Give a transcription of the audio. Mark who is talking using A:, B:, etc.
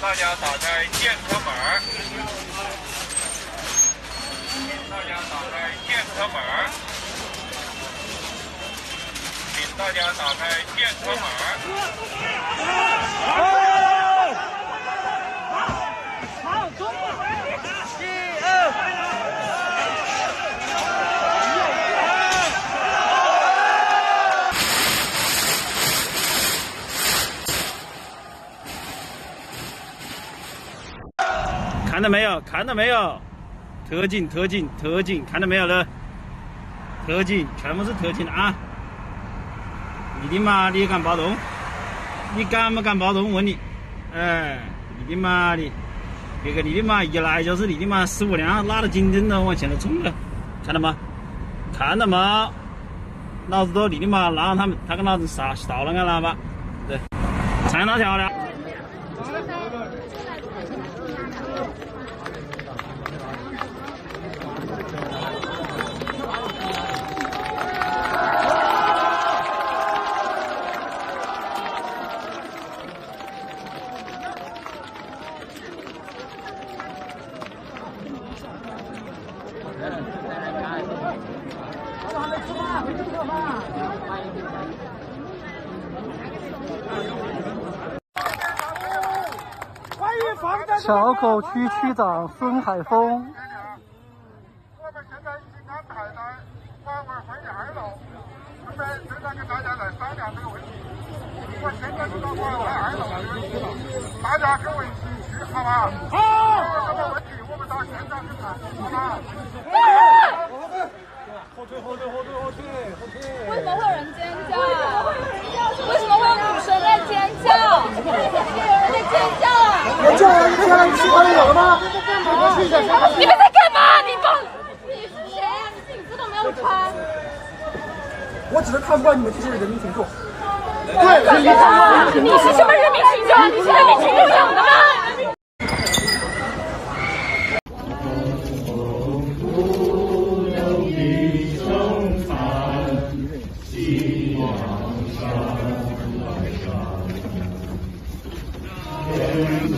A: 大家打开健康码，请大家打开健康码，请大家打开健康码。
B: 好，中国
C: 看到没有？看到没有？特警，特警，特警，看到没有了？特警，全部是特警啊！你的妈的敢暴动？你敢不敢暴动？问你，哎，你的妈的！别个你的妈一来就是你的妈15辆拉着警灯的往前头冲了，看到吗？看到吗？老子都你的妈拉他们，他跟老子少了个喇叭，对，看到漂亮。
D: 小狗区区长孙海峰。
A: 我们现在已经安排在管委会2楼，正在跟大家来商量这个问题。我现在就到管委会2楼这个问题了，大家跟我一起去，好吧？好。有什么问题我们到现场去谈，好吧？后退！
E: 为什么会有人尖叫？为什么会有女生在尖叫？有人在尖叫啊！
D: 我叫人家其他人有了吗？
E: 你们在干嘛？你是谁啊？你自己字都没有穿。
D: 我只是看不惯你们这些人民群众。
E: 对，你是什么人民群众？你是人民群众养的吗？
A: 希望山来山。